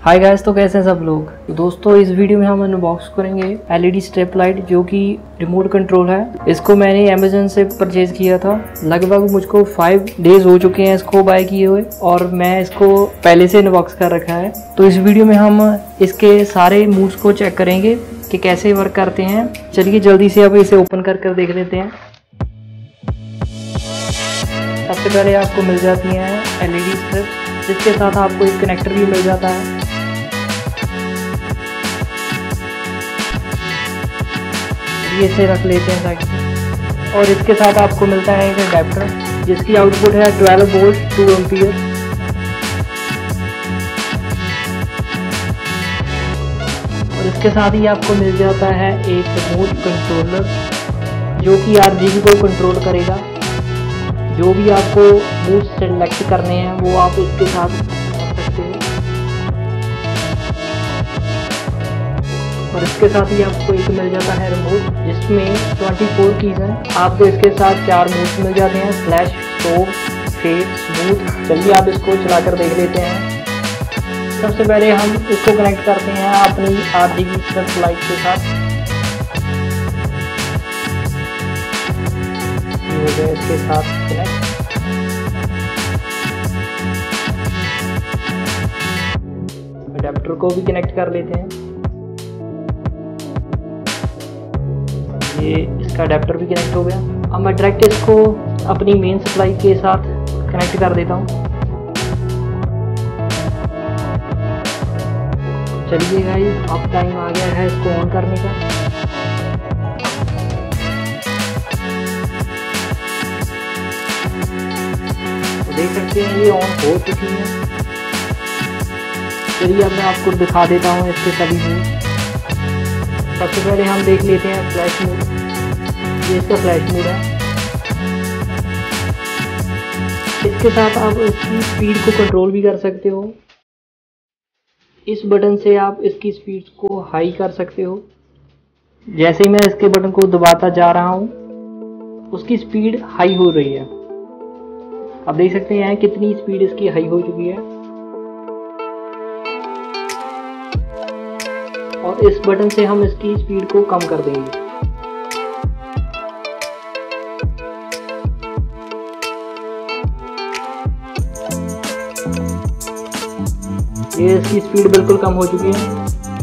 Hi guys, तो कैसे हैं सब लोग। तो दोस्तों इस वीडियो में हम अनबॉक्स करेंगे एलईडी स्ट्रिप लाइट जो कि रिमोट कंट्रोल है। इसको मैंने अमेजन से परचेज किया था। लगभग मुझको 5 डेज हो चुके हैं इसको बाय किए हुए और मैं इसको पहले से अनबॉक्स कर रखा है। तो इस वीडियो में हम इसके सारे मूड्स को चेक करेंगे कि कैसे वर्क करते हैं। चलिए जल्दी से अब इसे ओपन कर देख लेते हैं। सबसे पहले आपको मिल जाती है एलईडी स्ट्रिप, जिसके साथ आपको एक कनेक्टर भी मिल जाता है। ये इसे रख लेते हैं साइड में। और इसके साथ आपको मिलता है एक अडेप्टर जिसकी आउटपुट है 12 वोल्ट 2 एम्पीयर। और इसके साथ ही आपको मिल जाता है एक रिमोट कंट्रोलर जो कि RGB को कंट्रोल करेगा। जो भी आपको मूड सेलेक्ट करने हैं वो आप इसके साथ कर सकते हो। और इसके साथ ही आपको एक मिल जाता है रिमोट जिसमें 24 कीज हैं। आपको इसके साथ 4 मूड्स मिल जाते हैं, फ्लैश, स्टोव, फेड, स्मूथ। चलिए आप इसको चलाकर देख लेते हैं। सबसे पहले हम इसको कनेक्ट करते हैं अपनी RGB स्ट्रिप लाइट के साथ। हो गया इसके साथ कनेक्ट। अडेप्टर को भी कनेक्ट कर लेते हैं। ये इसका अडेप्टर भी कनेक्ट हो गया। अब मैं डायरेक्ट इसको अपनी मेन सप्लाई के साथ कनेक्ट कर देता हूँ। चलिए गाइस, अब टाइम आ गया है इसको ऑन करने का। देख सकते हैं ये ऑन हो चुकी है। चलिए अब मैं आपको दिखा देता हूँ इसके सभी मूड। सबसे पहले हम देख लेते हैं फ्लैश मूड। ये इसका फ्लैश मूड है। इसके साथ आप इसकी स्पीड को कंट्रोल भी कर सकते हो। इस बटन से आप इसकी स्पीड को हाई कर सकते हो। जैसे ही मैं इसके बटन को दबाता जा रहा हूँ उसकी स्पीड हाई हो रही है। आप देख सकते हैं कितनी स्पीड इसकी हाई हो चुकी है। और इस बटन से हम इसकी स्पीड को कम कर देंगे। ये इसकी स्पीड बिल्कुल कम हो चुकी है।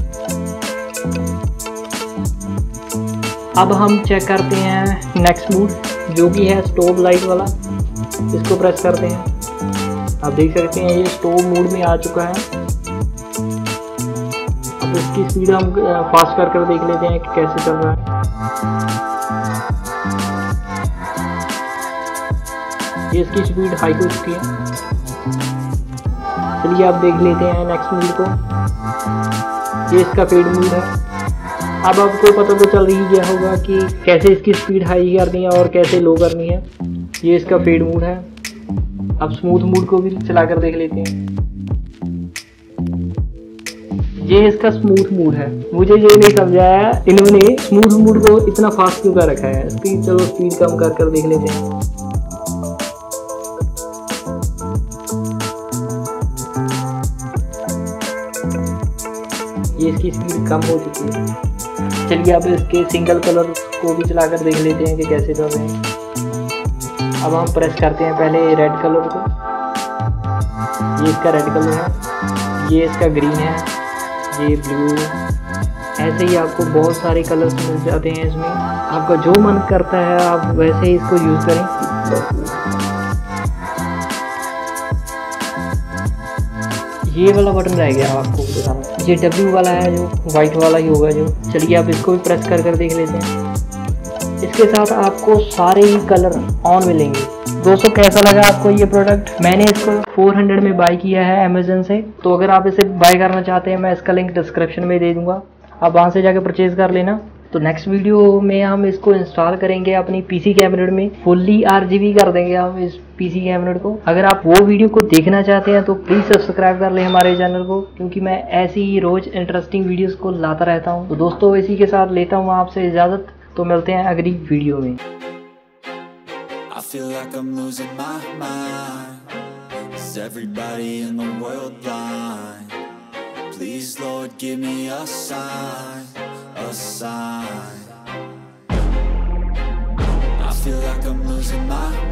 अब हम चेक करते हैं नेक्स्ट मूड जो कि है स्टोव लाइट वाला। इसको प्रेस करते हैं। आप देख सकते हैं ये स्टोव मोड में आ चुका है। अब इसकी स्पीड हम फास्ट कर देख लेते हैं कि कैसे चल रहा है। ये इसकी स्पीड हाई हो चुकी है। चलिए आप देख लेते हैं नेक्स्ट मूड को। ये इसका फेड मूड है। अब आपको पता तो चल ही गया होगा कि कैसे इसकी स्पीड हाई करनी है और कैसे लो करनी है। ये इसका फेड मूड है। अब स्मूथ मूड को भी चलाकर देख लेते हैं। ये इसका स्मूथ मूड है। मुझे ये नहीं समझाया इन्होंने स्मूथ मूड को इतना फास्ट क्यों कर रखा है। इसकी चलो स्पीड कम कर देख लेते हैं। ये इसकी स्पीड कम हो चुकी है। चलिए अब इसके सिंगल कलर को भी चलाकर देख लेते हैं कि कैसे चल रहे हैं। अब हम प्रेस करते हैं पहले रेड कलर को। ये इसका रेड कलर है। ये इसका ग्रीन है। ये ब्लू। ऐसे ही आपको बहुत सारे कलर्स मिल जाते हैं इसमें। आपका जो मन करता है आप वैसे ही इसको यूज़ करें। ये वाला बटन रह गया आपको दिखाना। ये W वाला है जो वाइट वाला ही होगा जो। चलिए आप इसको भी प्रेस कर देख लेते हैं। इसके साथ आपको सारे ही कलर ऑन मिलेंगे। दोस्तों कैसा लगा आपको ये प्रोडक्ट। मैंने इसको 400 में बाय किया है अमेजन से। तो अगर आप इसे बाय करना चाहते हैं मैं इसका लिंक डिस्क्रिप्शन में दे दूंगा, आप वहां से जाकर परचेज कर लेना। तो नेक्स्ट वीडियो में हम इसको इंस्टॉल करेंगे अपनी पीसी कैबिनेट में। फुल्ली RGB कर देंगे हम इस पीसी कैबिनेट को। अगर आप वो वीडियो को देखना चाहते हैं तो प्लीज़ सब्सक्राइब कर लें हमारे चैनल को, क्योंकि मैं ऐसी ही रोज़ इंटरेस्टिंग वीडियोस को लाता रहता हूँ। तो दोस्तों इसी के साथ लेता हूँ आपसे इजाज़त। तो मिलते हैं अगली वीडियो में। I feel like I'm losing my mind. Is everybody in the world blind? Please, Lord, give me a sign, a sign. I feel like I'm losing my mind.